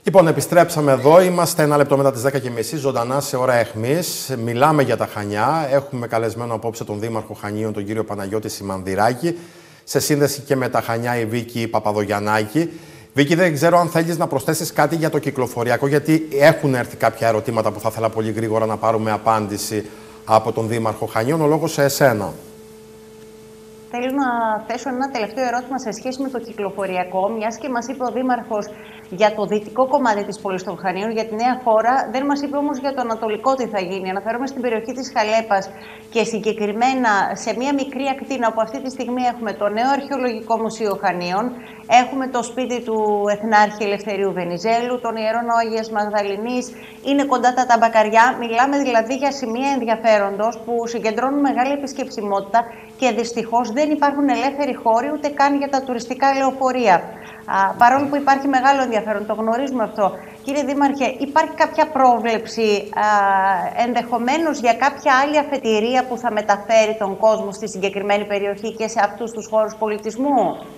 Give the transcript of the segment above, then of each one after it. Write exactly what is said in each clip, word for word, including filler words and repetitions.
Λοιπόν, επιστρέψαμε εδώ. Είμαστε ένα λεπτό μετά τις δέκα και μισή, ζωντανά σε ώρα αιχμής. Μιλάμε για τα Χανιά. Έχουμε καλεσμένο απόψε τον Δήμαρχο Χανίων, τον κύριο Παναγιώτη Σιμανδυράκη, σε σύνδεση και με τα Χανιά η Βίκη Παπαδογιαννάκη. Βίκη, δεν ξέρω αν θέλεις να προσθέσεις κάτι για το κυκλοφοριακό, γιατί έχουν έρθει κάποια ερωτήματα που θα ήθελα πολύ γρήγορα να πάρουμε απάντηση από τον Δήμαρχο Χανίων. Ο λόγος σε εσένα. Θέλω να θέσω ένα τελευταίο ερώτημα σε σχέση με το κυκλοφοριακό, μιας και μας είπε ο Δήμαρχος για το δυτικό κομμάτι της πόλης των Χανίων, για τη νέα χώρα. Δεν μας είπε όμως για το ανατολικό τι θα γίνει. Αναφέρομαι στην περιοχή της Χαλέπας και συγκεκριμένα σε μια μικρή ακτίνα όπου αυτή τη στιγμή έχουμε το νέο Αρχαιολογικό Μουσείο Χανίων, έχουμε το σπίτι του Εθνάρχη Ελευθερίου Βενιζέλου, τον Ιερό Ναό Αγίας Μαγδαληνής, είναι κοντά τα ταμπακαριά. Μιλάμε δηλαδή για σημεία ενδιαφέροντος που συγκεντρώνουν μεγάλη επισκεψιμότητα και δυστυχώς δεν υπάρχουν ελεύθεροι χώροι ούτε καν για τα τουριστικά λεωφορεία. Α, παρόλο που υπάρχει μεγάλο ενδιαφέρον, το γνωρίζουμε αυτό. Κύριε Δήμαρχε, υπάρχει κάποια πρόβλεψη α, ενδεχομένως για κάποια άλλη αφετηρία που θα μεταφέρει τον κόσμο στη συγκεκριμένη περιοχή και σε αυτούς τους χώρους πολιτισμού?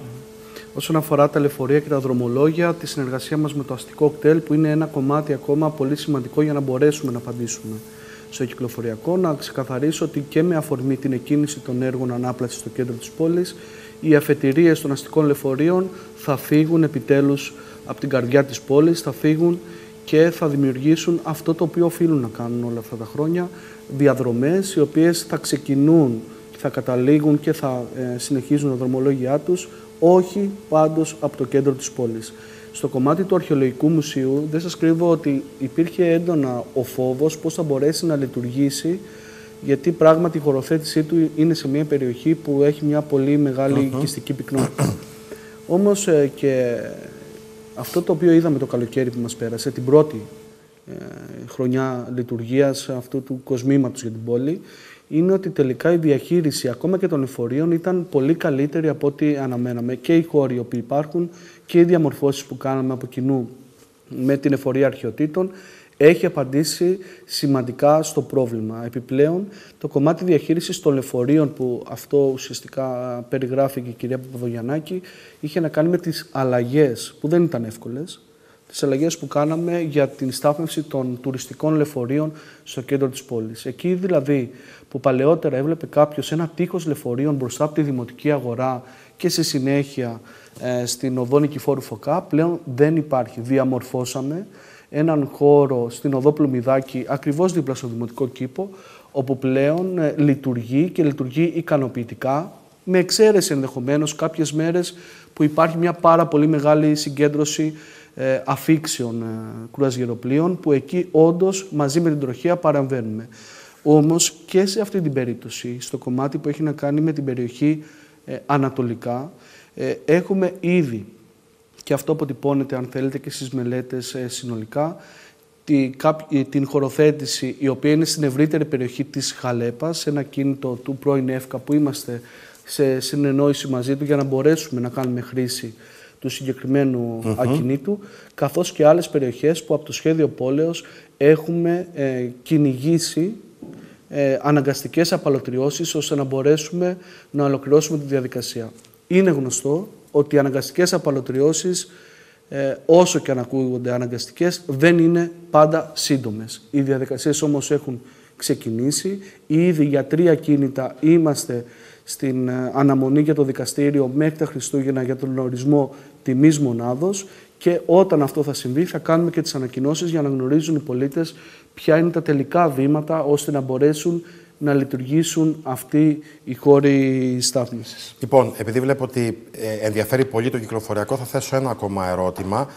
Όσον αφορά τα λεωφορεία και τα δρομολόγια, τη συνεργασία μας με το αστικό κτέλ, που είναι ένα κομμάτι ακόμα πολύ σημαντικό για να μπορέσουμε να απαντήσουμε στο κυκλοφοριακό, να ξεκαθαρίσω ότι και με αφορμή την εκκίνηση των έργων ανάπλασης στο κέντρο της πόλης, οι αφετηρίες των αστικών λεωφορείων θα φύγουν επιτέλους από την καρδιά της πόλης, θα φύγουν και θα δημιουργήσουν αυτό το οποίο οφείλουν να κάνουν όλα αυτά τα χρόνια, διαδρομές οι οποίες θα ξεκινούν, θα καταλήγουν και θα ε, συνεχίζουν τα δρομολόγια τους, όχι πάντως από το κέντρο της πόλης. Στο κομμάτι του Αρχαιολογικού Μουσείου δεν σας κρύβω ότι υπήρχε έντονα ο φόβος πώς θα μπορέσει να λειτουργήσει, γιατί πράγματι η χωροθέτησή του είναι σε μια περιοχή που έχει μια πολύ μεγάλη uh-huh. οικιστική πυκνότητα. Όμως ε, και αυτό το οποίο είδαμε το καλοκαίρι που μας πέρασε, την πρώτη ε, χρονιά λειτουργίας αυτού του κοσμήματος για την πόλη, είναι ότι τελικά η διαχείριση ακόμα και των λεωφορείων ήταν πολύ καλύτερη από ό,τι αναμέναμε. Και οι χώροι οι οποίοι υπάρχουν και οι διαμορφώσεις που κάναμε από κοινού με την εφορία αρχαιοτήτων έχει απαντήσει σημαντικά στο πρόβλημα. Επιπλέον, το κομμάτι διαχείρισης των λεωφορείων, που αυτό ουσιαστικά περιγράφει και η κυρία Παπαδογιαννάκη, είχε να κάνει με τις αλλαγές, που δεν ήταν εύκολες, τις αλλαγές που κάναμε για την στάθμευση των τουριστικών λεωφορείων στο κέντρο της πόλης. Εκεί δηλαδή που παλαιότερα έβλεπε κάποιος ένα τείχος λεωφορείων μπροστά από τη Δημοτική Αγορά και στη συνέχεια ε, στην οδό Νικηφόρου Φωκά, πλέον δεν υπάρχει. Διαμορφώσαμε έναν χώρο στην οδό Πλουμιδάκη, ακριβώς δίπλα στο Δημοτικό Κήπο, όπου πλέον ε, λειτουργεί και λειτουργεί ικανοποιητικά, με εξαίρεση ενδεχομένως κάποιες μέρες που υπάρχει μια πάρα πολύ μεγάλη συγκέντρωση ε, αφήξεων ε, κουραζιεροπλοίων, που εκεί όντως μαζί με την τροχέα παραμβαίνουμε. Όμως και σε αυτή την περίπτωση, στο κομμάτι που έχει να κάνει με την περιοχή ε, ανατολικά, ε, έχουμε ήδη, και αυτό αποτυπώνεται αν θέλετε και στις μελέτες ε, συνολικά, τη, την χωροθέτηση η οποία είναι στην ευρύτερη περιοχή της Χαλέπας, σε ένα κίνητο του πρώην ΕΦΚΑ που είμαστε σε συνεννόηση μαζί του για να μπορέσουμε να κάνουμε χρήση του συγκεκριμένου mm-hmm. ακινήτου, καθώς και άλλες περιοχές που από το σχέδιο πόλεως έχουμε ε, κυνηγήσει ε, αναγκαστικές απαλωτριώσεις ώστε να μπορέσουμε να ολοκληρώσουμε τη διαδικασία. Είναι γνωστό ότι οι αναγκαστικές απαλωτριώσεις, ε, όσο και αν ακούγονται αναγκαστικές, δεν είναι πάντα σύντομες. Οι διαδικασίες όμως έχουν ξεκινήσει. Ήδη για τρία κίνητα είμαστε στην αναμονή για το δικαστήριο μέχρι τα Χριστούγεννα για τον ορισμό τιμής μονάδος, και όταν αυτό θα συμβεί θα κάνουμε και τις ανακοινώσεις για να γνωρίζουν οι πολίτες ποια είναι τα τελικά βήματα ώστε να μπορέσουν να λειτουργήσουν αυτοί οι χώροι στάθμισης. Λοιπόν, επειδή βλέπω ότι ενδιαφέρει πολύ το κυκλοφοριακό, θα θέσω ένα ακόμα ερώτημα.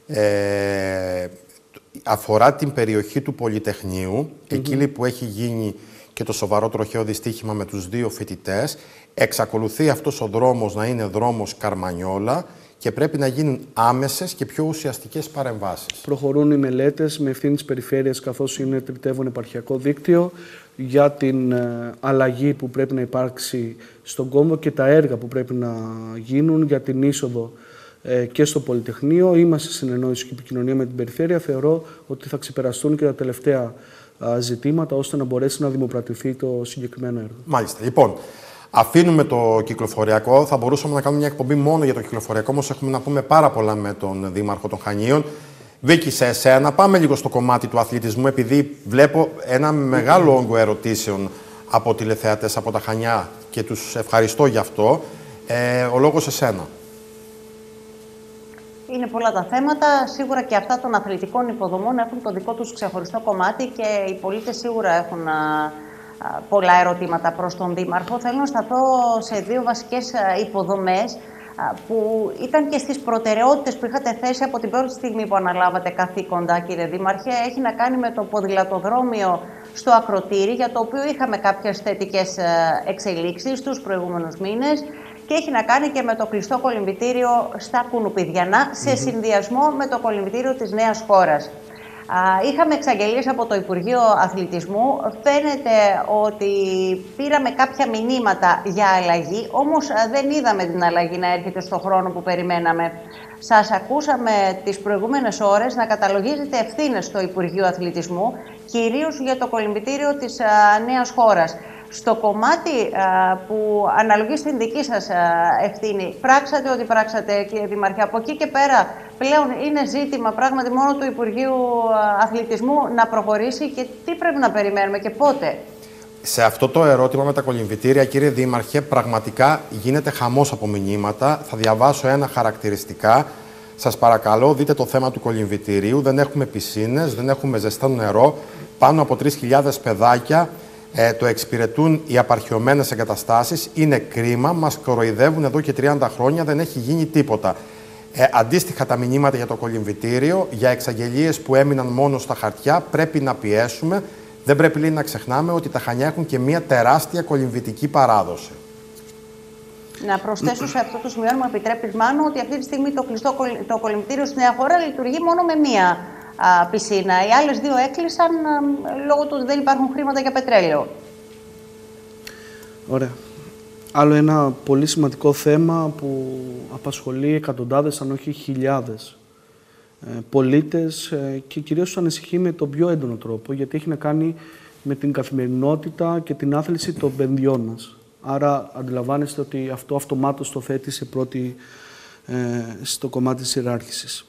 Ε, αφορά την περιοχή του Πολυτεχνείου, mm-hmm. εκεί που έχει γίνει και το σοβαρό τροχαίο δυστύχημα με τους δύο φοιτητές. Εξακολουθεί αυτός ο δρόμος να είναι δρόμος Καρμανιόλα και πρέπει να γίνουν άμεσες και πιο ουσιαστικές παρεμβάσεις. Προχωρούν οι μελέτες με ευθύνη της περιφέρειας, καθώς είναι τριτεύον επαρχιακό δίκτυο, για την ε, αλλαγή που πρέπει να υπάρξει στον κόμβο και τα έργα που πρέπει να γίνουν για την είσοδο ε, και στο Πολυτεχνείο. Είμαστε σε συνεννόηση και επικοινωνία με την περιφέρεια. Θεωρώ ότι θα ξεπεραστούν και τα τελευταία α, ζητήματα ώστε να μπορέσει να δημοπρατηθεί το συγκεκριμένο έργο. Μάλιστα. Λοιπόν, αφήνουμε το κυκλοφοριακό. Θα μπορούσαμε να κάνουμε μια εκπομπή μόνο για το κυκλοφοριακό, όμως έχουμε να πούμε πάρα πολλά με τον Δήμαρχο των Χανίων. Βίκη, σε εσένα, πάμε λίγο στο κομμάτι του αθλητισμού, επειδή βλέπω ένα μεγάλο όγκο ερωτήσεων από τηλεθεατές από τα Χανιά και τους ευχαριστώ γι' αυτό. Ε, ο λόγος σε εσένα. Είναι πολλά τα θέματα. Σίγουρα και αυτά των αθλητικών υποδομών έχουν το δικό τους ξεχωριστό κομμάτι και οι πολίτες σίγουρα έχουν α, α, πολλά ερωτήματα προς τον Δήμαρχο. Θέλω να σταθώ σε δύο βασικές α, υποδομές α, που ήταν και στις προτεραιότητες που είχατε θέσει από την πρώτη στιγμή που αναλάβατε καθήκοντα, κύριε Δήμαρχε. Έχει να κάνει με το ποδηλατοδρόμιο στο Ακροτήρι, για το οποίο είχαμε κάποιες θετικές εξελίξεις τους προηγούμενους μήνες. Και έχει να κάνει και με το κλειστό κολυμβητήριο στα Κουνουπιδιανά, σε mm-hmm. συνδυασμό με το κολυμβητήριο της Νέας Χώρας. Α, είχαμε εξαγγελίες από το Υπουργείο Αθλητισμού. Φαίνεται ότι πήραμε κάποια μηνύματα για αλλαγή, όμως δεν είδαμε την αλλαγή να έρχεται στο χρόνο που περιμέναμε. Σας ακούσαμε τις προηγούμενες ώρες να καταλογίζετε ευθύνες στο Υπουργείο Αθλητισμού, κυρίως για το κολυμβητήριο της α, Νέας Χώρας. Στο κομμάτι α, που αναλογεί στην δική σας α, ευθύνη, πράξατε ό,τι πράξατε, κύριε Δήμαρχε. Από εκεί και πέρα πλέον είναι ζήτημα πράγματι μόνο του Υπουργείου Αθλητισμού να προχωρήσει, και τι πρέπει να περιμένουμε και πότε. Σε αυτό το ερώτημα με τα κολυμβητήρια, κύριε Δήμαρχε, πραγματικά γίνεται χαμός από μηνύματα. Θα διαβάσω ένα χαρακτηριστικά. Σας παρακαλώ, δείτε το θέμα του κολυμβητηρίου. Δεν έχουμε πισίνες, δεν έχουμε ζεστό νερό. Πάνω από τρεις χιλιάδες παιδάκια ε, το εξυπηρετούν οι απαρχιωμένες εγκαταστάσεις. Είναι κρίμα, μας κοροϊδεύουν εδώ και τριάντα χρόνια, δεν έχει γίνει τίποτα. Ε, αντίστοιχα τα μηνύματα για το κολυμβητήριο, για εξαγγελίες που έμειναν μόνο στα χαρτιά, πρέπει να πιέσουμε. Δεν πρέπει, λέει, να ξεχνάμε ότι τα Χανιά έχουν και μια τεράστια κολυμβητική παράδοση. Να προσθέσω σε αυτό το σημείο, αν μου επιτρέπεις, Μάνο, ότι αυτή τη στιγμή το κλειστό το κολυμβητήριο στη Νέα Χώρα λειτουργεί μόνο με μία α, πισίνα. Οι άλλες δύο έκλεισαν α, λόγω του ότι δεν υπάρχουν χρήματα για πετρέλαιο. Ωραία. Άλλο ένα πολύ σημαντικό θέμα που απασχολεί εκατοντάδες, αν όχι χιλιάδες ε, πολίτες ε, και κυρίως τους ανησυχεί με τον πιο έντονο τρόπο, γιατί έχει να κάνει με την καθημερινότητα και την άθληση των παιδιών μας. Άρα αντιλαμβάνεστε ότι αυτό αυτομάτως το θέτει σε πρώτη, ε, στο κομμάτι της ιεράρχησης.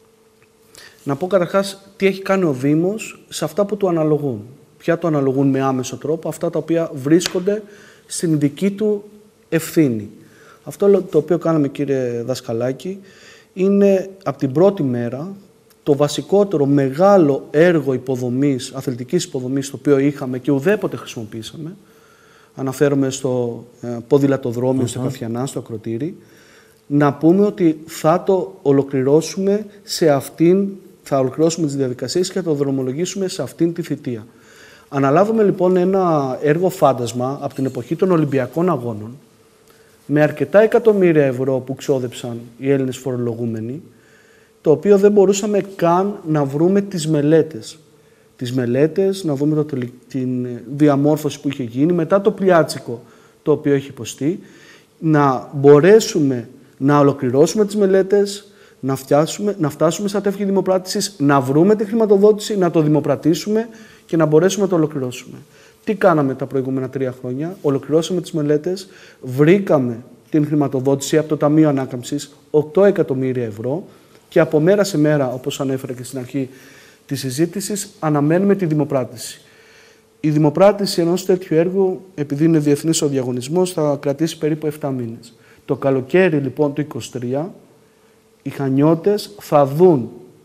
Να πω καταρχάς τι έχει κάνει ο Δήμος σε αυτά που του αναλογούν. Ποια του αναλογούν με άμεσο τρόπο, αυτά τα οποία βρίσκονται στην δική του ευθύνη. Αυτό το οποίο κάναμε, κύριε Δασκαλάκη, είναι από την πρώτη μέρα το βασικότερο μεγάλο έργο υποδομής, αθλητικής υποδομής, το οποίο είχαμε και ουδέποτε χρησιμοποίησαμε. Αναφέρομαι στο ε, ποδηλατοδρόμιο, mm-hmm. στο Καφιανά, στο Ακροτήρι. Να πούμε ότι θα το ολοκληρώσουμε σε αυτήν, θα ολοκληρώσουμε τις διαδικασίες και θα το δρομολογήσουμε σε αυτήν τη θητεία. Αναλάβουμε λοιπόν ένα έργο φάντασμα από την εποχή των Ολυμπιακών Αγώνων, με αρκετά εκατομμύρια ευρώ που ξόδεψαν οι Έλληνες φορολογούμενοι, το οποίο δεν μπορούσαμε καν να βρούμε τις μελέτες. Τις μελέτες, να δούμε το, την διαμόρφωση που είχε γίνει, μετά το πλιάτσικο το οποίο έχει υποστεί, να μπορέσουμε να ολοκληρώσουμε τις μελέτες, να, φτιάσουμε, να φτάσουμε στα τεύχη δημοπράτησης, να βρούμε τη χρηματοδότηση, να το δημοπρατήσουμε και να μπορέσουμε να το ολοκληρώσουμε. Τι κάναμε τα προηγούμενα τρία χρόνια? Ολοκληρώσαμε τις μελέτες, βρήκαμε την χρηματοδότηση από το Ταμείο Ανάκαμψης, οκτώ εκατομμύρια ευρώ, και από μέρα σε μέρα, όπως ανέφερα και στην αρχή της συζήτησης, αναμένουμε τη δημοπράτηση. Η δημοπράτηση ενός τέτοιου έργου, επειδή είναι διεθνής ο διαγωνισμός, θα κρατήσει περίπου επτά μήνες. Το καλοκαίρι λοιπόν του είκοσι τρία, οι Χανιώτες θα δουν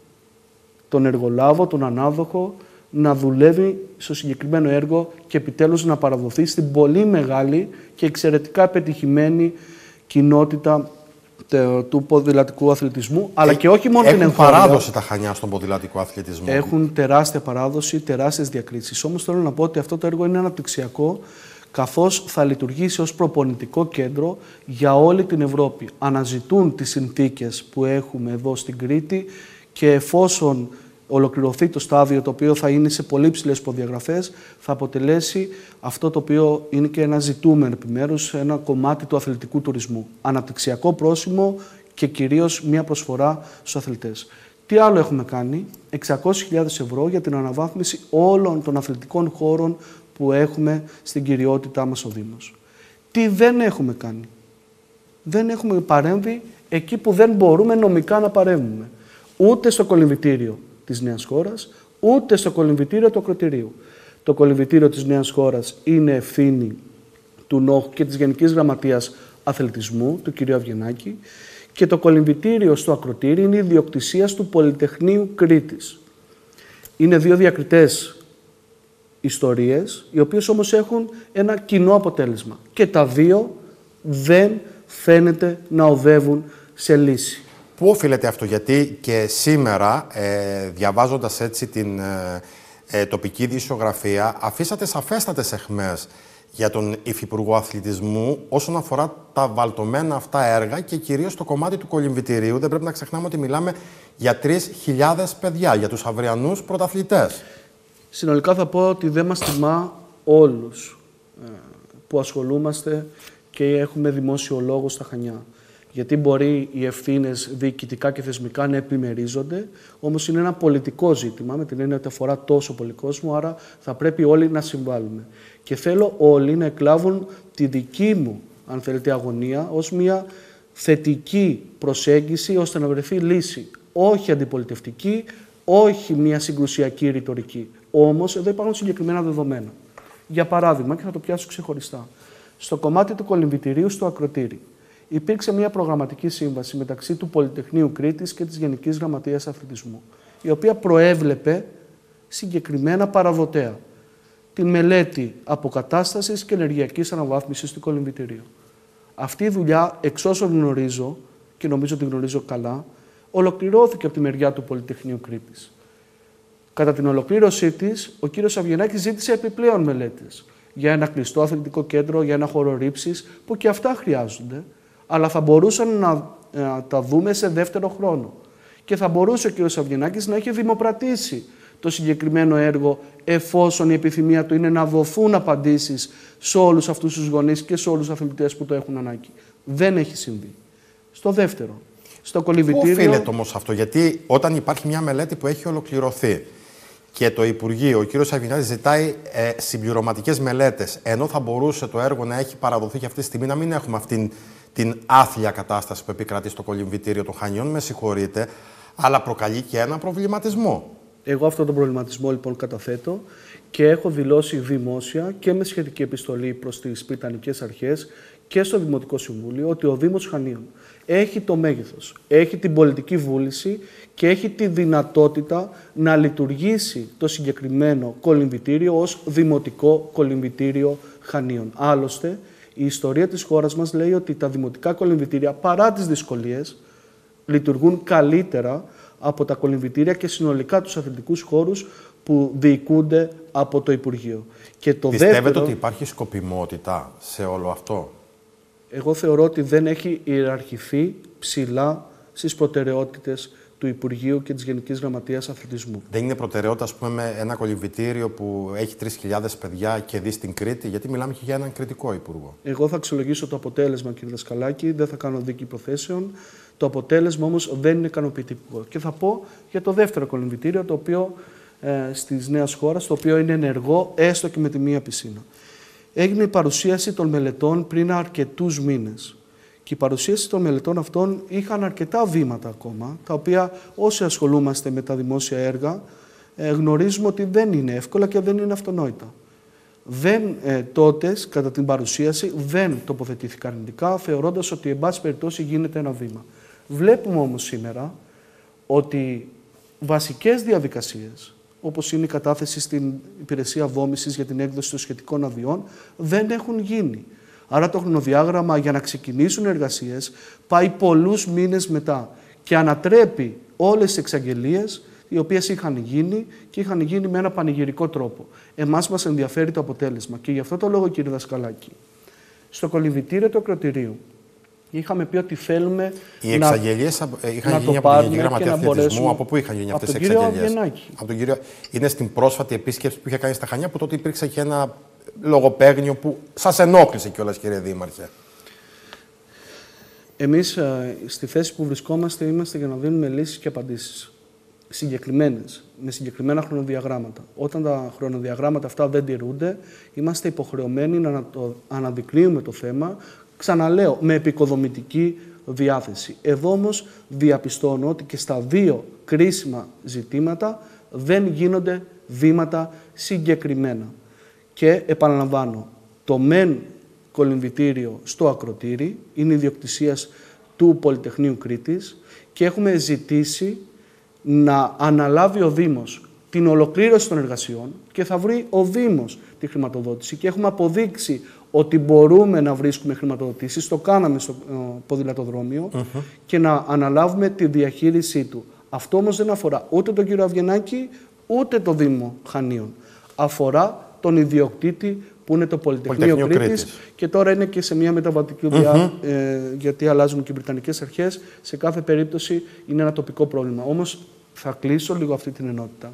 τον εργολάβο, τον ανάδοχο, να δουλεύει στο συγκεκριμένο έργο και επιτέλους να παραδοθεί στην πολύ μεγάλη και εξαιρετικά πετυχημένη κοινότητα του ποδηλατικού αθλητισμού, αλλά και όχι μόνο την εγχώρια. Έχουν παράδοση τα Χανιά στον ποδηλατικό αθλητισμό. Έχουν τεράστια παράδοση, τεράστιες διακρίσεις. Όμως θέλω να πω ότι αυτό το έργο είναι αναπτυξιακό, καθώς θα λειτουργήσει ως προπονητικό κέντρο για όλη την Ευρώπη. Αναζητούν τις συνθήκες που έχουμε εδώ στην Κρήτη και εφόσον ολοκληρωθεί το στάδιο, το οποίο θα είναι σε πολύ ψηλές προδιαγραφές, θα αποτελέσει αυτό το οποίο είναι και ένα ζητούμενο επιμέρους, ένα κομμάτι του αθλητικού τουρισμού. Αναπτυξιακό πρόσημο και κυρίως μια προσφορά στους αθλητές. Τι άλλο έχουμε κάνει? εξακόσιες χιλιάδες ευρώ για την αναβάθμιση όλων των αθλητικών χώρων που έχουμε στην κυριότητά μας ο Δήμος. Τι δεν έχουμε κάνει? Δεν έχουμε παρέμβει εκεί που δεν μπορούμε νομικά να παρέμβουμε. ούτε στο κολυμβητήριο της Νέας Χώρας, ούτε στο κολυμβητήριο του Ακροτηρίου. Το κολυμβητήριο της Νέας Χώρας είναι ευθύνη του ΝΟΧ και της Γενικής Γραμματείας Αθλητισμού, του κ. Αυγενάκη, και το κολυμβητήριο στο Ακροτήρι είναι ιδιοκτησίας του Πολυτεχνείου Κρήτης. Είναι δύο διακριτές ιστορίες, οι οποίες όμως έχουν ένα κοινό αποτέλεσμα. Και τα δύο δεν φαίνεται να οδεύουν σε λύση. Πού οφείλεται αυτό, γιατί και σήμερα, ε, διαβάζοντας έτσι την ε, ε, τοπική ειδησιογραφία, αφήσατε σαφέστατες αιχμές για τον Υφυπουργό Αθλητισμού όσον αφορά τα βαλτωμένα αυτά έργα και κυρίως το κομμάτι του κολυμβητηρίου. Δεν πρέπει να ξεχνάμε ότι μιλάμε για τρεις χιλιάδες παιδιά, για τους αυριανούς πρωταθλητές. Συνολικά θα πω ότι δεν μας τιμά όλους ε, που ασχολούμαστε και έχουμε δημόσιο λόγο στα Χανιά. Γιατί μπορεί οι ευθύνες διοικητικά και θεσμικά να επιμερίζονται, όμως είναι ένα πολιτικό ζήτημα, με την έννοια ότι αφορά τόσο πολύ κόσμο, άρα θα πρέπει όλοι να συμβάλλουμε. Και θέλω όλοι να εκλάβουν τη δική μου, αν θέλετε, αγωνία ως μια θετική προσέγγιση ώστε να βρεθεί λύση. Όχι αντιπολιτευτική, όχι μια συγκρουσιακή ρητορική. Όμως εδώ υπάρχουν συγκεκριμένα δεδομένα. Για παράδειγμα, και θα το πιάσω ξεχωριστά, στο κομμάτι του κολυμβητηρίου στο Ακροτήρι υπήρξε μια προγραμματική σύμβαση μεταξύ του Πολυτεχνείου Κρήτης και της Γενικής Γραμματείας Αθλητισμού, η οποία προέβλεπε συγκεκριμένα παραδοτέα τη μελέτη αποκατάστασης και ενεργειακής αναβάθμισης του κολυμβητηρίου. Αυτή η δουλειά, εξ όσων γνωρίζω, και νομίζω ότι γνωρίζω καλά, ολοκληρώθηκε από τη μεριά του Πολυτεχνείου Κρήτης. Κατά την ολοκλήρωσή της, ο κύριος Αυγενάκης ζήτησε επιπλέον μελέτες για ένα κλειστό αθλητικό κέντρο, για ένα χώρο ρήψης, που και αυτά χρειάζονται, αλλά θα μπορούσαν να, να τα δούμε σε δεύτερο χρόνο. Και θα μπορούσε ο κύριος Αυγενάκης να έχει δημοπρατήσει το συγκεκριμένο έργο, εφόσον η επιθυμία του είναι να δοθούν απαντήσεις σε όλους αυτούς τους γονείς και σε όλους τους αθλητές που το έχουν ανάγκη. Δεν έχει συμβεί. Στο δεύτερο, στο κολυμβητήριο... Πού οφείλεται όμως αυτό, γιατί όταν υπάρχει μια μελέτη που έχει ολοκληρωθεί και το Υπουργείο, ο κύριος Αυγενάκης ζητάει ε, συμπληρωματικές μελέτες, ενώ θα μπορούσε το έργο να έχει παραδοθεί και αυτή τη στιγμή να μην έχουμε αυτήν την άθλια κατάσταση που επικρατεί στο κολυμβητήριο των Χανιών, με συγχωρείτε, αλλά προκαλεί και ένα προβληματισμό. Εγώ αυτόν τον προβληματισμό λοιπόν καταθέτω και έχω δηλώσει δημόσια και με σχετική επιστολή προς τις Πριτανικές Αρχές και στο Δημοτικό Συμβούλιο ότι ο Δήμος Χανίων έχει το μέγεθος, έχει την πολιτική βούληση και έχει τη δυνατότητα να λειτουργήσει το συγκεκριμένο κολυμβητήριο ως Δημοτικό Κολυμβητήριο Χανίων. Άλλωστε, η ιστορία της χώρας μας λέει ότι τα δημοτικά κολυμβητήρια, παρά τις δυσκολίες, λειτουργούν καλύτερα από τα κολυμβητήρια και συνολικά τους αθλητικούς χώρους που διοικούνται από το Υπουργείο. Και το Πιστεύετε δεύτερο, ότι υπάρχει σκοπιμότητα σε όλο αυτό? Εγώ θεωρώ ότι δεν έχει ιεραρχηθεί ψηλά στις προτεραιότητες του Υπουργείου και της Γενικής Γραμματείας Αθλητισμού. Δεν είναι προτεραιότητα, ας πούμε, με ένα κολυμβητήριο που έχει τρεις χιλιάδες παιδιά και δει στην Κρήτη, γιατί μιλάμε και για έναν κριτικό υπουργό. Εγώ θα αξιολογήσω το αποτέλεσμα, κύριε Δασκαλάκη, δεν θα κάνω δίκη προθέσεων. Το αποτέλεσμα όμως δεν είναι ικανοποιητικό. Και θα πω για το δεύτερο κολυμβητήριο, το οποίο ε, στις Νέας Χώρας, το οποίο είναι ενεργό έστω και με τη μία πισίνα. Έγινε η παρουσίαση των μελετών πριν αρκετούς μήνες. Και η παρουσίαση των μελετών αυτών είχαν αρκετά βήματα ακόμα, τα οποία όσοι ασχολούμαστε με τα δημόσια έργα ε, γνωρίζουμε ότι δεν είναι εύκολα και δεν είναι αυτονόητα. Δεν, ε, τότε, κατά την παρουσίαση, δεν τοποθετήθηκαν αρνητικά, θεωρώντας ότι, εν πάση περιπτώσει, γίνεται ένα βήμα. Βλέπουμε όμως σήμερα ότι βασικές διαδικασίες, όπως είναι η κατάθεση στην υπηρεσία βόμησης για την έκδοση των σχετικών αδειών, δεν έχουν γίνει. Άρα το χρονοδιάγραμμα για να ξεκινήσουν οι εργασίες πάει πολλούς μήνες μετά και ανατρέπει όλες τις εξαγγελίες οι οποίες είχαν γίνει και είχαν γίνει με ένα πανηγυρικό τρόπο. Εμάς μας ενδιαφέρει το αποτέλεσμα και γι' αυτό το λόγο, κύριε Δασκαλάκη, στο κολυμβητήριο του Ακροτηρίου είχαμε πει ότι θέλουμε οι εξαγγελίες είχαν γίνει από την Γενική Γραμματεία Αθλητισμού. Από πού είχαν γίνει αυτές οι εξαγγελίες? Από τον κύριο... Είναι στην πρόσφατη επίσκεψη που είχε κάνει στα Χανιά, που τότε υπήρξε και ένα λογοπαίγνιο που σας ενόχλησε κιόλας, κύριε Δήμαρχε. Εμείς στη θέση που βρισκόμαστε είμαστε για να δίνουμε λύσεις και απαντήσεις συγκεκριμένες, με συγκεκριμένα χρονοδιαγράμματα. Όταν τα χρονοδιαγράμματα αυτά δεν τηρούνται, είμαστε υποχρεωμένοι να το αναδεικνύουμε το θέμα, ξαναλέω, με επικοδομητική διάθεση. Εδώ όμως διαπιστώνω ότι και στα δύο κρίσιμα ζητήματα δεν γίνονται βήματα συγκεκριμένα. Και επαναλαμβάνω, το μεν κολυμβητήριο στο Ακροτήρι είναι ιδιοκτησίας του Πολυτεχνείου Κρήτης και έχουμε ζητήσει να αναλάβει ο Δήμος την ολοκλήρωση των εργασιών και θα βρει ο Δήμος τη χρηματοδότηση και έχουμε αποδείξει ότι μπορούμε να βρίσκουμε χρηματοδοτήσεις, το κάναμε στο ποδηλατοδρόμιο uh-huh. και να αναλάβουμε τη διαχείρισή του. Αυτό όμως δεν αφορά ούτε τον κύριο Αυγενάκη, ούτε το Δήμο Χανίων. Αφορά τον ιδιοκτήτη που είναι το Πολυτεχνείο Κρήτης, Κρήτης και τώρα είναι και σε μια μεταβατική οδιά, mm-hmm. ε, γιατί αλλάζουν και οι Βρετανικές αρχές. Σε κάθε περίπτωση είναι ένα τοπικό πρόβλημα. Όμως θα κλείσω λίγο αυτή την ενότητα,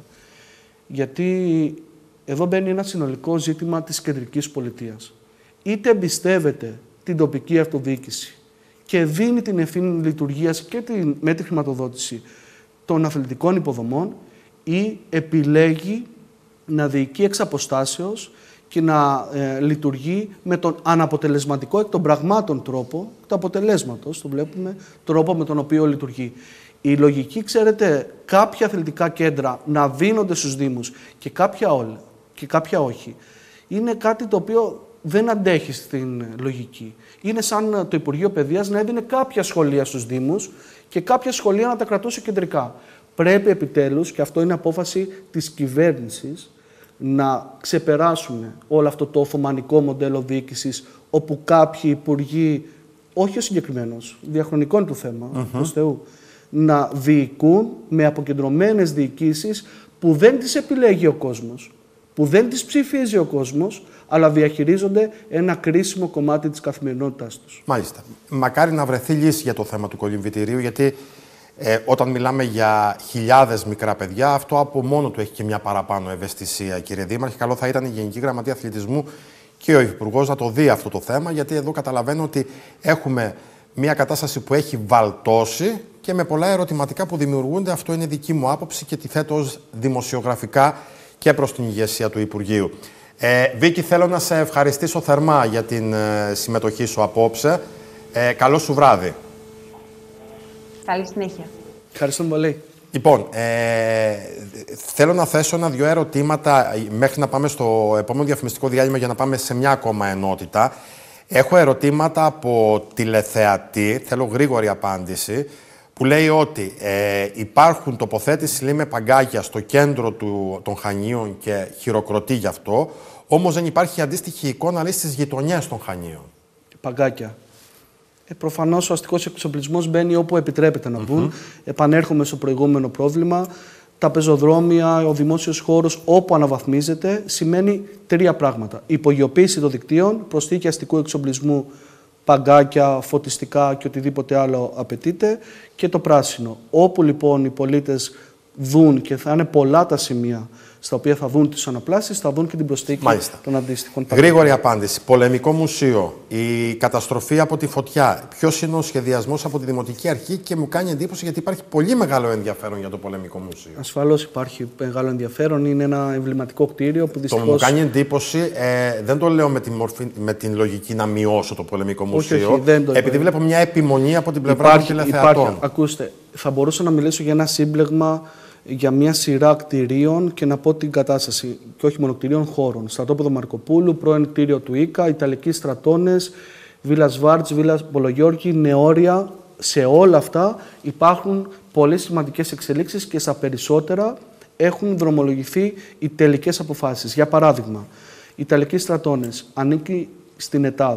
γιατί εδώ μπαίνει ένα συνολικό ζήτημα της κεντρικής πολιτείας. Είτε εμπιστεύεται την τοπική αυτοδιοίκηση και δίνει την ευθύνη λειτουργίας και την, με τη χρηματοδότηση των αθλητικών υποδομών, ή επιλέγει να διοικεί εξ αποστάσεως και να ε, λειτουργεί με τον αναποτελεσματικό εκ των πραγμάτων τρόπο, του αποτελέσματος, το βλέπουμε, τρόπο με τον οποίο λειτουργεί. Η λογική, ξέρετε, κάποια αθλητικά κέντρα να δίνονται στους Δήμους και κάποια όλα και κάποια όχι, είναι κάτι το οποίο δεν αντέχει στην λογική. Είναι σαν το Υπουργείο Παιδείας να έδινε κάποια σχολεία στους Δήμους και κάποια σχολεία να τα κρατούσε κεντρικά. Πρέπει επιτέλους, και αυτό είναι απόφαση της κυβέρνησης, να ξεπεράσουμε όλο αυτό το οθωμανικό μοντέλο διοίκησης, όπου κάποιοι υπουργοί, όχι ο συγκεκριμένος, διαχρονικό είναι το θέμα, uh-huh. προς Θεού, να διοικούν με αποκεντρωμένες διοικήσεις που δεν τις επιλέγει ο κόσμος, που δεν τις ψηφίζει ο κόσμος, αλλά διαχειρίζονται ένα κρίσιμο κομμάτι της καθημερινότητάς τους. Μάλιστα. Μακάρι να βρεθεί λύση για το θέμα του κολυμβητηρίου, γιατί Ε, όταν μιλάμε για χιλιάδες μικρά παιδιά, αυτό από μόνο του έχει και μια παραπάνω ευαισθησία, κύριε Δήμαρχε. Καλό θα ήταν η Γενική Γραμματεία Αθλητισμού και ο Υπουργός να το δει αυτό το θέμα, γιατί εδώ καταλαβαίνω ότι έχουμε μια κατάσταση που έχει βαλτώσει και με πολλά ερωτηματικά που δημιουργούνται. Αυτό είναι δική μου άποψη και τη θέτω ως δημοσιογραφικά και προς την ηγεσία του Υπουργείου. Ε, Βίκη, θέλω να σε ευχαριστήσω θερμά για την ε, συμμετοχή σου απόψε. Ε, καλό σου βράδυ. Καλή συνέχεια. Ευχαριστώ πολύ. Λοιπόν, ε, θέλω να θέσω ένα-δυο ερωτήματα μέχρι να πάμε στο επόμενο διαφημιστικό διάλειμμα για να πάμε σε μια ακόμα ενότητα. Έχω ερωτήματα από τηλεθεατή, θέλω γρήγορη απάντηση, που λέει ότι ε, υπάρχουν τοποθέτηση λέει, με παγκάκια στο κέντρο του, των Χανίων και χειροκροτεί γι' αυτό, όμως δεν υπάρχει αντίστοιχη εικόνα λέει, στις γειτονιές των Χανίων. Παγκάκια. Ε, προφανώς ο αστικός εξοπλισμός μπαίνει όπου επιτρέπεται να μπουν. Mm-hmm. Επανέρχομαι στο προηγούμενο πρόβλημα. Τα πεζοδρόμια, ο δημόσιος χώρος όπου αναβαθμίζεται σημαίνει τρία πράγματα. Υπογειοποίηση των δικτύων, προσθήκη αστικού εξοπλισμού, παγκάκια, φωτιστικά και οτιδήποτε άλλο απαιτείται, και το πράσινο. Όπου λοιπόν οι πολίτες δουν, και θα είναι πολλά τα σημεία στα οποία θα δουν τις αναπλάσεις, θα δουν και την προσθήκη Μάλιστα. των αντίστοιχων. Γρήγορη απάντηση. Πολεμικό μουσείο. Η καταστροφή από τη φωτιά. Ποιος είναι ο σχεδιασμός από τη Δημοτική Αρχή, και μου κάνει εντύπωση γιατί υπάρχει πολύ μεγάλο ενδιαφέρον για το Πολεμικό Μουσείο. Ασφαλώς υπάρχει μεγάλο ενδιαφέρον. Είναι ένα εμβληματικό κτίριο που δυστυχώς. Το μου κάνει εντύπωση, ε, δεν το λέω με την, μορφή, με την λογική να μειώσω το Πολεμικό Μουσείο. Όχι, όχι, δεν το επειδή βλέπω μια επιμονή από την πλευρά των τηλεθεατών. Υπάρχει, ακούστε, θα μπορούσα να μιλήσω για ένα σύμπλεγμα, για μια σειρά κτηρίων και να πω την κατάσταση, και όχι μόνο κτηρίων, χώρων. Στρατόπεδο Μαρκοπούλου, πρώην κτίριο του ΙΚΑ, Ιταλικοί Στρατώνες, Βίλα Σβάρτς, Βίλα Μπολογιώργη, Νεόρια. Σε όλα αυτά υπάρχουν πολύ σημαντικές εξελίξεις και στα περισσότερα έχουν δρομολογηθεί οι τελικές αποφάσεις. Για παράδειγμα, Ιταλικοί Στρατώνες ανήκει στην ΕΤΑΔ.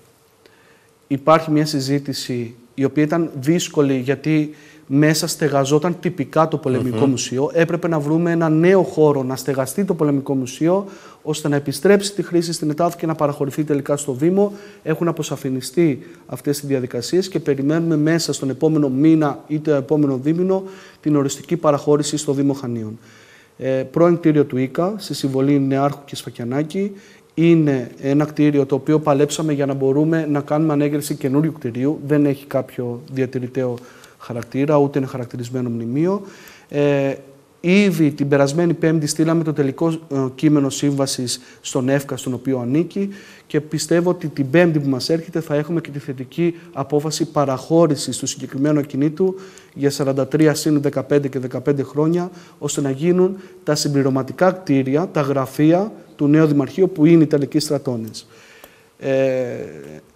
Υπάρχει μια συζήτηση η οποία ήταν δύσκολη, γιατί μέσα στεγαζόταν τυπικά το Πολεμικό mm-hmm. Μουσείο. Έπρεπε να βρούμε ένα νέο χώρο να στεγαστεί το Πολεμικό Μουσείο, ώστε να επιστρέψει τη χρήση στην ΕΤΑΔ και να παραχωρηθεί τελικά στο Δήμο. Έχουν αποσαφινιστεί αυτές οι διαδικασίες και περιμένουμε μέσα στον επόμενο μήνα ή το επόμενο δίμηνο την οριστική παραχώρηση στο Δήμο Χανίων. Ε, πρώην κτίριο του ΙΚΑ, στη συμβολή Νεάρχου και Σφακιανάκη. Είναι ένα κτίριο το οποίο παλέψαμε για να μπορούμε να κάνουμε ανέγερση καινούριου κτιρίου. Δεν έχει κάποιο διατηρηταίο χαρακτήρα, ούτε είναι χαρακτηρισμένο μνημείο. Ε, Ήδη την περασμένη Πέμπτη στείλαμε το τελικό ε, κείμενο σύμβασης στον ΕΦΚΑ, στον οποίο ανήκει, και πιστεύω ότι την Πέμπτη που μας έρχεται θα έχουμε και τη θετική απόφαση παραχώρησης του συγκεκριμένου ακινήτου για σαράντα τρία συν δεκαπέντε και δεκαπέντε χρόνια, ώστε να γίνουν τα συμπληρωματικά κτίρια, τα γραφεία του νέου Δημαρχείου, που είναι οι Ιταλικοί στρατώνες. Ε, ε,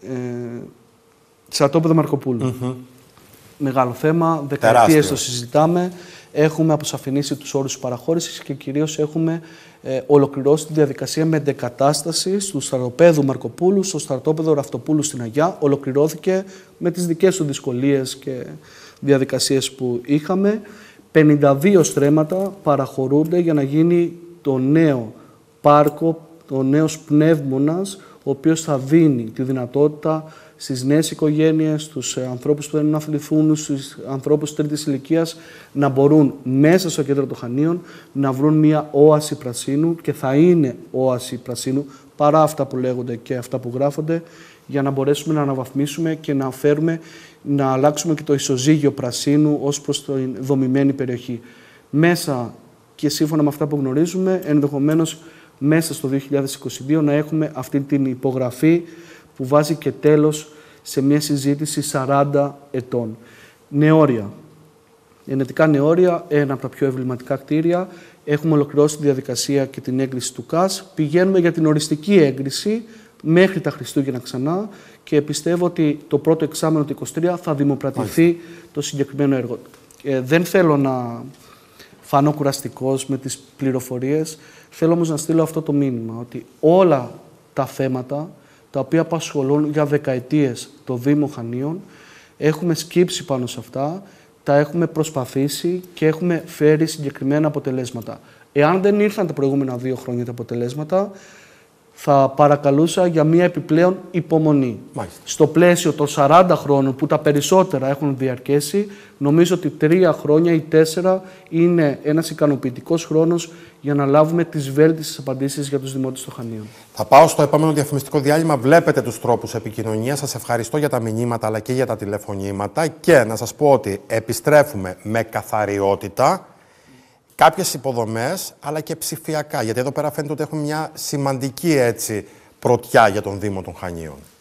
στρατόπεδο Μαρκοπούλου. Mm-hmm. Μεγάλο θέμα, δεκαετίες το συζητάμε. Έχουμε αποσαφηνίσει τους όρους της παραχώρησης και κυρίως έχουμε ε, ολοκληρώσει τη διαδικασία μετεκατάστασης του στρατοπέδου Μαρκοπούλου στο στρατόπεδο Ραυτοπούλου στην Αγιά. Ολοκληρώθηκε με τις δικές του δυσκολίες και διαδικασίες που είχαμε. πενήντα δύο στρέμματα παραχωρούνται για να γίνει το νέο πάρκο, ο νέος πνεύμονας, ο οποίος θα δίνει τη δυνατότητα στις νέες οικογένειες, στους ανθρώπους που θέλουν να αθληθούν, στους ανθρώπους τρίτης ηλικίας, να μπορούν μέσα στο κέντρο των Χανίων να βρουν μια όαση πρασίνου, και θα είναι όαση πρασίνου παρά αυτά που λέγονται και αυτά που γράφονται, για να μπορέσουμε να αναβαθμίσουμε και να φέρουμε, να αλλάξουμε και το ισοζύγιο πρασίνου ως προς την δομημένη περιοχή. Μέσα και σύμφωνα με αυτά που γνωρίζουμε, ενδεχομένως μέσα στο δύο χιλιάδες είκοσι δύο να έχουμε αυτή την υπογραφή που βάζει και τέλος σε μια συζήτηση σαράντα ετών. Νεώρια. Ενετικά Νεώρια, ένα από τα πιο εμβληματικά κτίρια. Έχουμε ολοκληρώσει τη διαδικασία και την έγκριση του ΚΑΣ. Πηγαίνουμε για την οριστική έγκριση μέχρι τα Χριστούγεννα ξανά, και πιστεύω ότι το πρώτο εξάμηνο του είκοσι τρία θα δημοπρατηθεί Μάλιστα. το συγκεκριμένο έργο. Ε, δεν θέλω να φανώ κουραστικός με τις πληροφορίες, θέλω όμως να στείλω αυτό το μήνυμα, ότι όλα τα θέματα τα οποία απασχολούν για δεκαετίες το Δήμο Χανίων, έχουμε σκύψει πάνω σε αυτά, τα έχουμε προσπαθήσει και έχουμε φέρει συγκεκριμένα αποτελέσματα. Εάν δεν ήρθαν τα προηγούμενα δύο χρόνια τα αποτελέσματα, θα παρακαλούσα για μία επιπλέον υπομονή. Μάλιστα. Στο πλαίσιο των σαράντα χρόνων που τα περισσότερα έχουν διαρκέσει, νομίζω ότι τρία χρόνια ή τέσσερα είναι ένας ικανοποιητικός χρόνος για να λάβουμε τις βέλτιστες απαντήσεις για τους δημότες των Χανίων. Θα πάω στο επόμενο διαφημιστικό διάλειμμα. Βλέπετε τους τρόπους επικοινωνίας. Σας ευχαριστώ για τα μηνύματα αλλά και για τα τηλεφωνήματα. Και να σας πω ότι επιστρέφουμε με καθαριότητα, κάποιες υποδομές, αλλά και ψηφιακά. Γιατί εδώ πέρα φαίνεται ότι έχουμε μια σημαντική έτσι, πρωτιά για τον Δήμο των Χανίων.